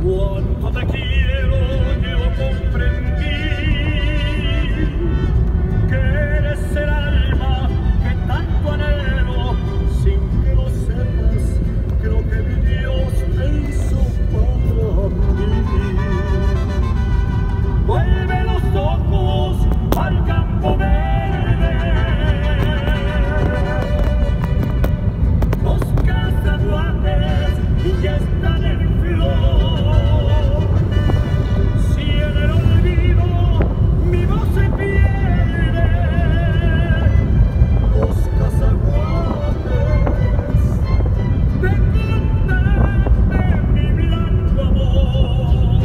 Cuánto te quiero, yo comprendí que eres el alma que tanto anhelo, sin que lo sepas, creo que mi Dios te hizo para mí. Vuelve los ojos al campo verde, los cazaguanes ya están en flor. Si en el olvido mi voz se pierde, los cazaguanes te contarán de mi blanco amor.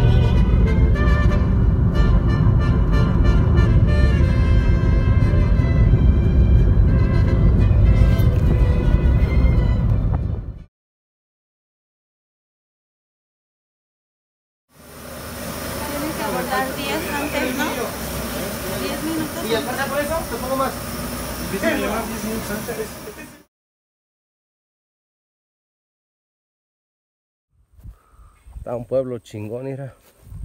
Tienes que abordar 10 antes, ¿no? 10 minutos. ¿Y alcanza por eso? Te pongo más. Empiezan a llevar 10 minutos antes. Está un pueblo chingón, mira.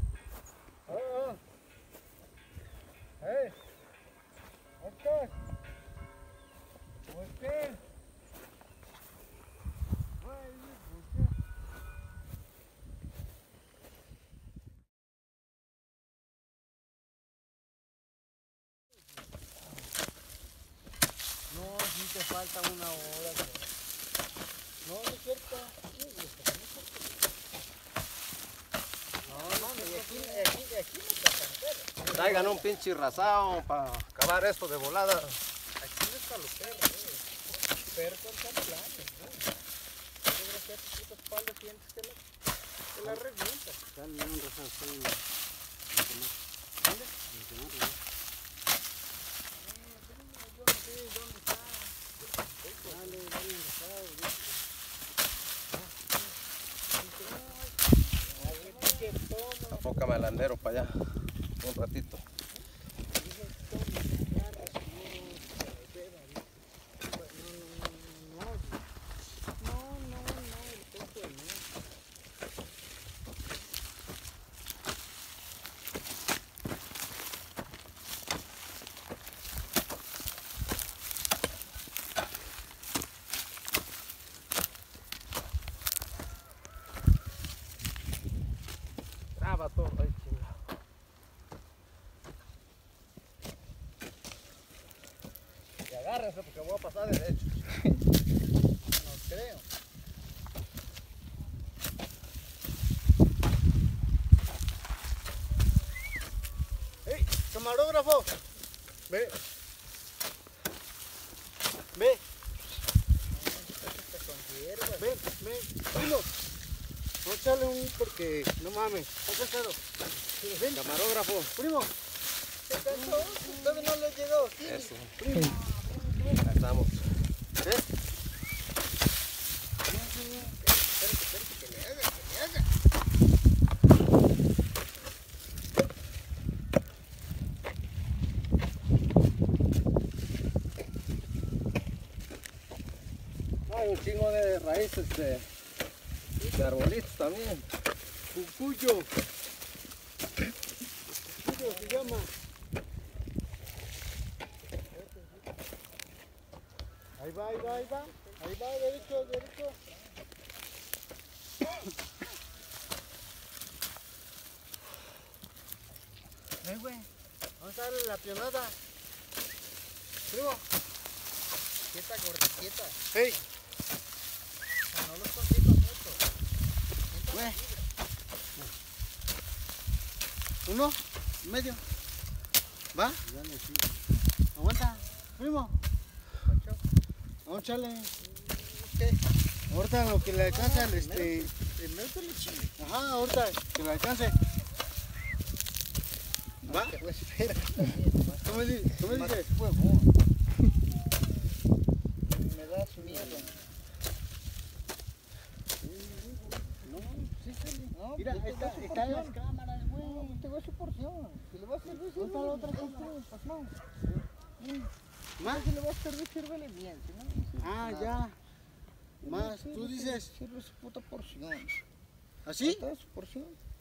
No, sí te falta una hora. No, no es cierto. No, y aquí no te alcanza. Traigan un pinche rasao para acabar esto de volada. Aquí no está los perros, perros son planes, ¿no? Desgraciado, tus putas espaldas sientes que la revientas. Dale un rasao, ¿dónde? Yo no sé dónde está. Dale un rasao. Afócame al andero para allá. Un ratito. Traba todo, ay, chingado. Y agárrense porque voy a pasar derecho. No creo. ¡Ey! ¡Camarógrafo! Ve. Ve. Ven, ven. Primo. No echarle un porque no mames. Está pesado. Ven. Camarógrafo. Primo. ¿Qué pasó? Todavía no le llegó. Eso. Primo. Ahí estamos. ¿Ves? Hay un chingo de raíces de arbolitos también. Cucuyo. Cucuyo se llama. Ahí va, ahí va, ahí va. Ahí va, derecho, derecho. Güey. Vamos a darle la pionada. Primo. Quieta, gorda, quieta. ¡Hey! No los consigo mucho. Güey. Uno, medio. ¿Va? Aguanta. Primo. Vamos a echarle. ¿Qué? Ahorita lo que le alcanza el Primero te le chingue. Ajá, ahorita que le alcance. ¿Va? Pues espera. ¿Cómo me dices? Me das miedo. No, sí sale. No, mira, está en las cámaras, güey. Te voy a su porción. Si le vas a servir, sirve. ¿Dónde está la otra que pues no. ¿Más? Si le vas a servir, sírvele bien. Si no, ah, ya. Más, tú dices. Sirve su puta porción. ¿Así? Esta es su porción.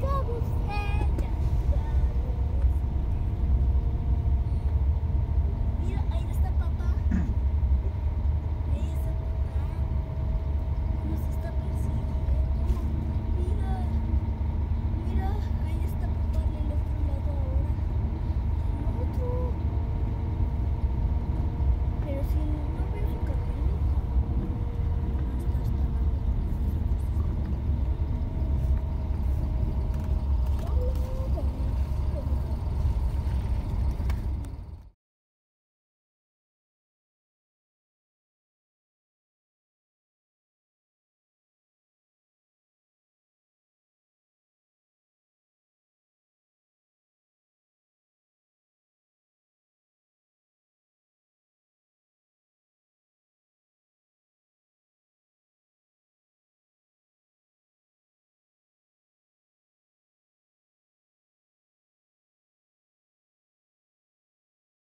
chavos.